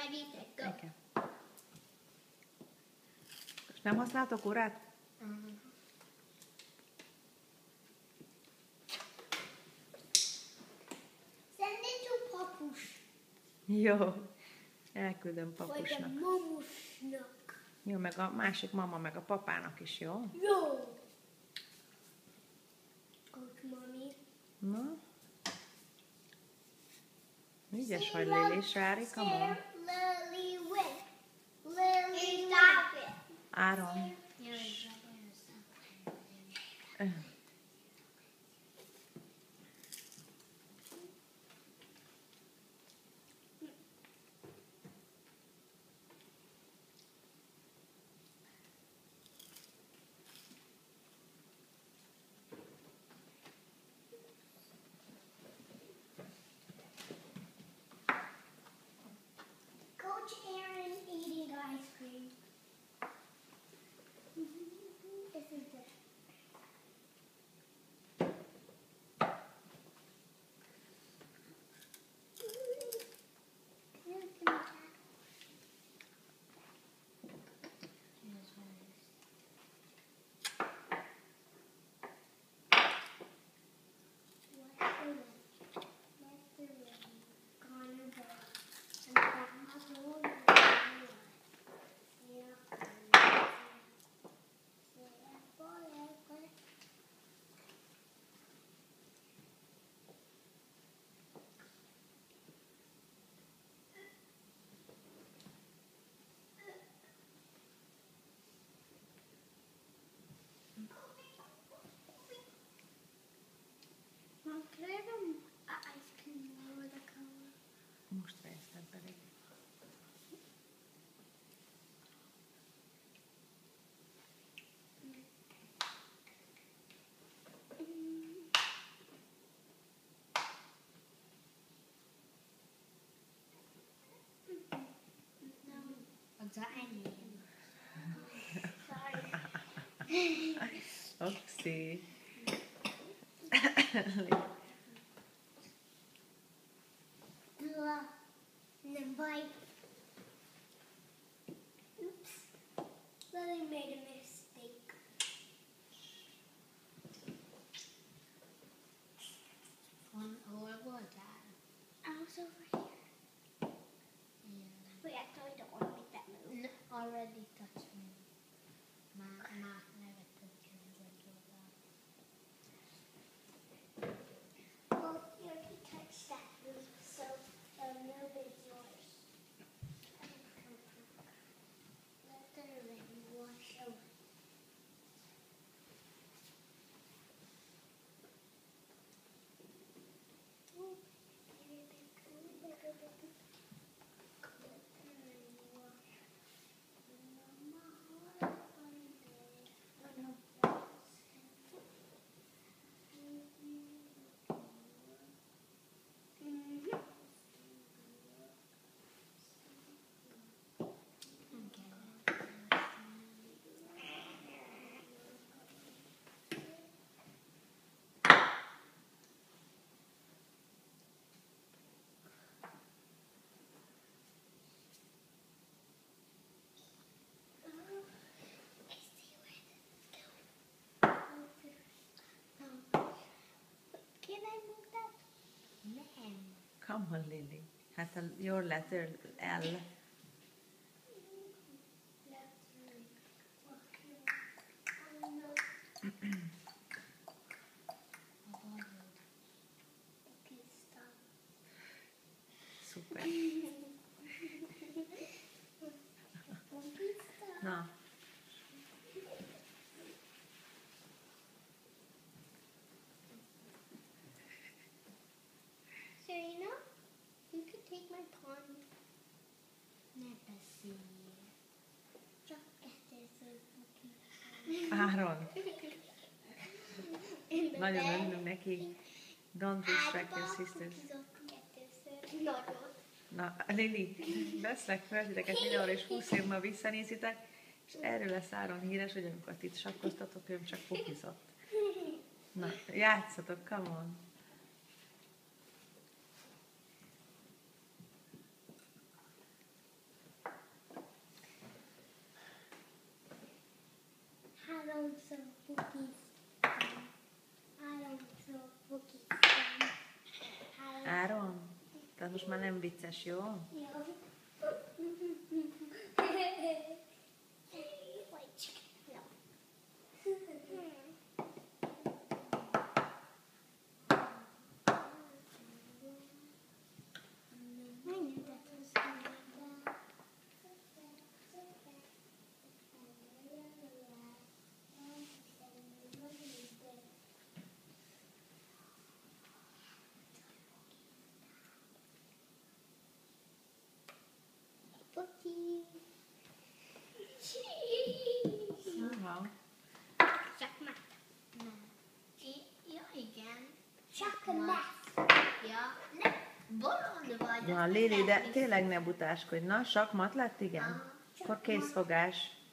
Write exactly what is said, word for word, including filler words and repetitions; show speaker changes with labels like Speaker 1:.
Speaker 1: ready, set, go.
Speaker 2: Igen. És nem használtok órát?
Speaker 1: Uh-huh. Send it to Papus.
Speaker 2: Jó. Elküldöm
Speaker 1: Vagy a
Speaker 2: papusnak.
Speaker 1: mamusnak.
Speaker 2: Jó, meg a másik mama, meg a papának is, jó?
Speaker 1: Jó. Coach Mommy.
Speaker 2: Na? Ügyes vagy, Lili, Sári, come on.
Speaker 1: Lily win. Lily stop it.
Speaker 2: Áron.
Speaker 1: Coach Aaron eating ice cream. Isn't it? Mom, can I have an ice cream over the counter?
Speaker 2: Most fejeztem pedig.
Speaker 1: What's that I mean? Sorry.
Speaker 2: Oxy.
Speaker 1: And then bite. Oops. Lily made a mistake.
Speaker 3: On where was that?
Speaker 1: I was over here.
Speaker 3: Yeah.
Speaker 1: Wait, I totally don't want to make that move.
Speaker 3: No, already touched me. Ma, ma never touched me like that.
Speaker 1: Well, you already touched that move, so the move is yours. Let the rain wash over. Can I move that?
Speaker 3: Man.
Speaker 2: Come on, Lily. Hát a your letter L. Szuper. Na,
Speaker 1: Serena, you could take my pawn.
Speaker 3: Ne beszélj.
Speaker 1: Csak kettőször cookie.
Speaker 2: Áron.
Speaker 1: In the
Speaker 2: Nagyon
Speaker 1: bed.
Speaker 2: örülünk neki. Don't distract your sisters.
Speaker 1: Kettőször. Nagyon.
Speaker 2: Na, Lili, veszlek fel titeket videóra, és húsz év múlva visszanézitek, és erről lesz Áron híres, hogy amikor itt sakkoztatok, ő csak pukizott. Na, játszatok, come on! Tehát most már nem vicces, jó?
Speaker 1: Ja. Wait, no. I knew that was coming. Cookie.
Speaker 2: Wow.
Speaker 1: Sakmat.
Speaker 3: Nem. I- Ja, igen.
Speaker 1: Sakmat.
Speaker 3: Ja, nem. Bolond vagy.
Speaker 2: Na,
Speaker 3: azt
Speaker 2: Lili, de
Speaker 3: lehet
Speaker 2: tényleg ne butáskodj. Na, sakmat lett, igen?
Speaker 3: Aha.
Speaker 2: Akkor készfogás.